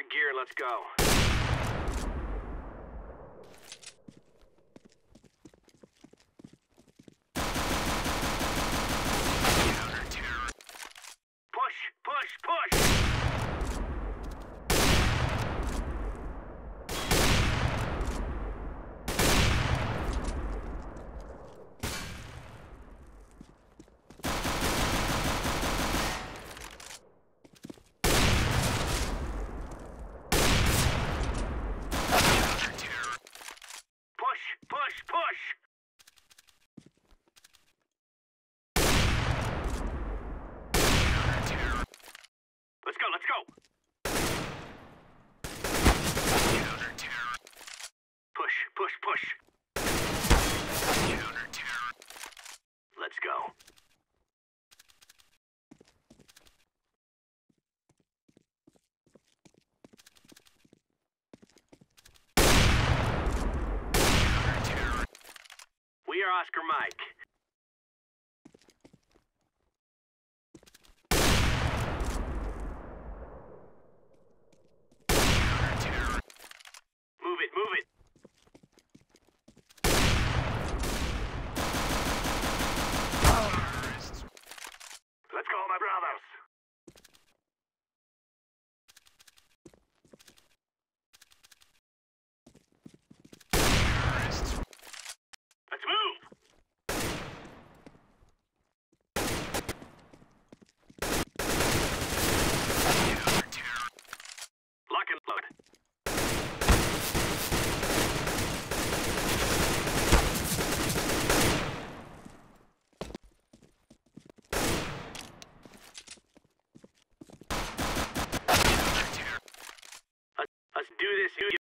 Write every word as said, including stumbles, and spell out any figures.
gear, let's go. Push, push, push! Push, push! Let's go, let's go! Push, push, push! Let's go. We are Oscar Mike. Move it, move it. Let's go, my brothers. Let's move! Lock and load. Let's do this.